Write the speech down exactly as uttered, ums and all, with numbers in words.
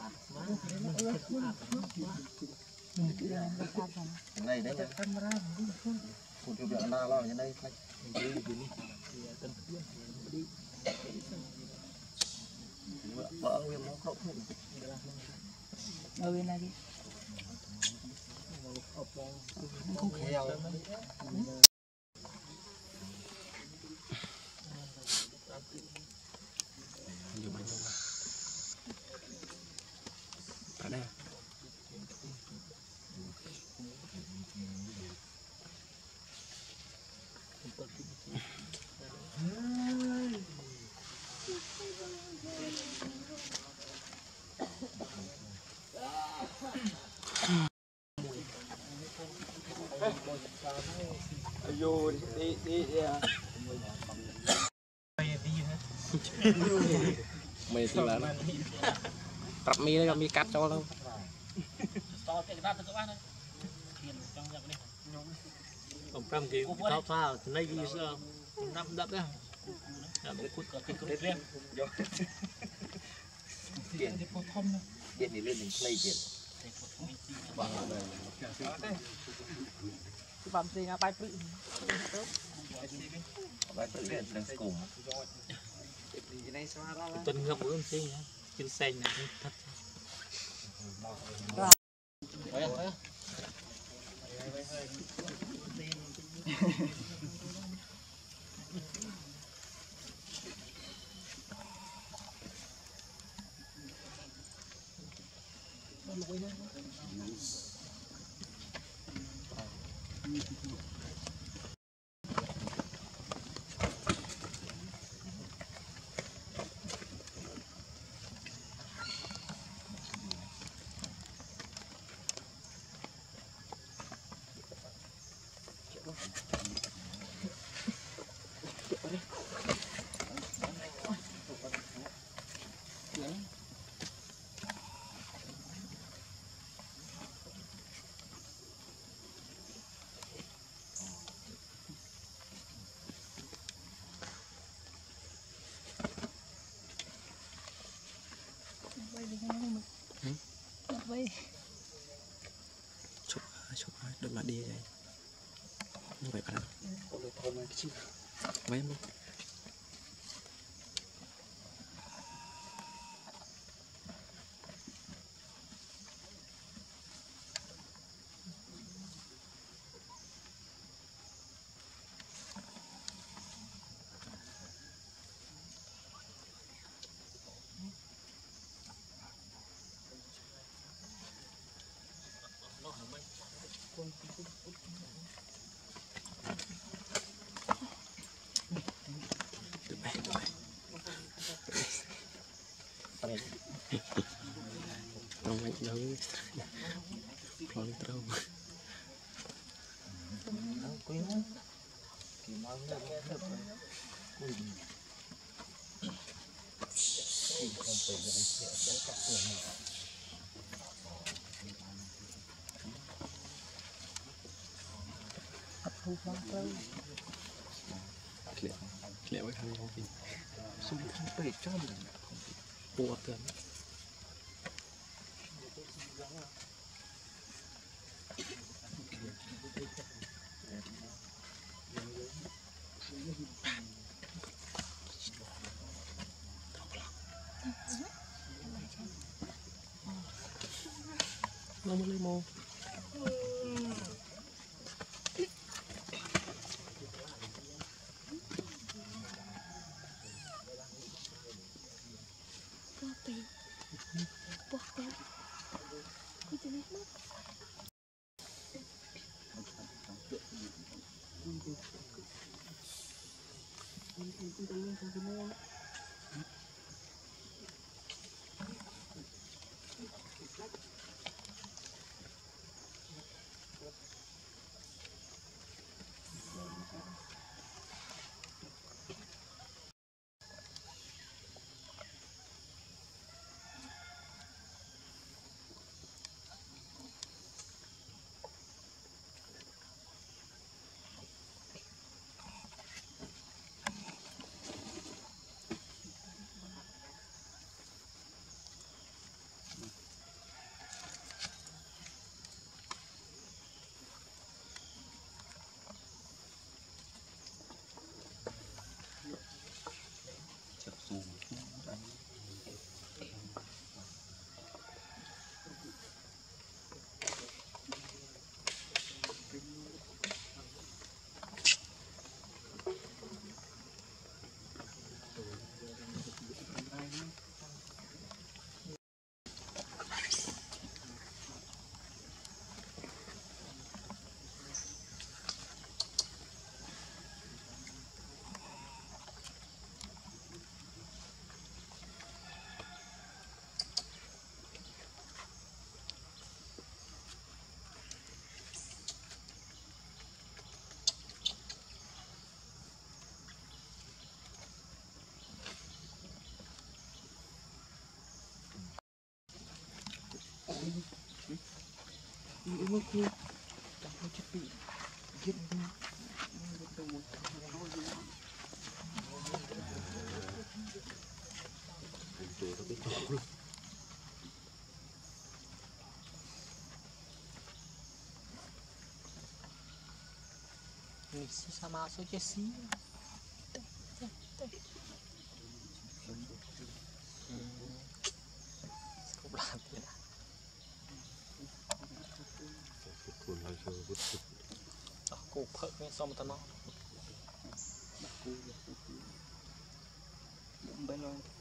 này đấy phụ thuộc vào nào lo như đây phải vợ nguyên nó không ở bên này đi không khéo ở đây vô đi đi đi mày thì là tập mi đấy mi cắt cho đâu còn trăm kia tao pha này gì sao năm đập đấy làm cái cút cái cút riêng điện điện thì lên mình play điện bấm gì nào bay bự bay tự điện đang cùng tuần ngập bữa xí nhá trên xanh này thật chụp chụp đừng mà đi vậy như vậy bạn mấy không trong mạnh đấu phong trâu Klik, klik với thằng con gì, xung quanh bể cho mình, buộc gần. Nó mới lấy mô. Ini ku tak mau cepi. Gitu. Misi sama aso Jesse. Berarti lah. Aku phật xong tao nó. Bên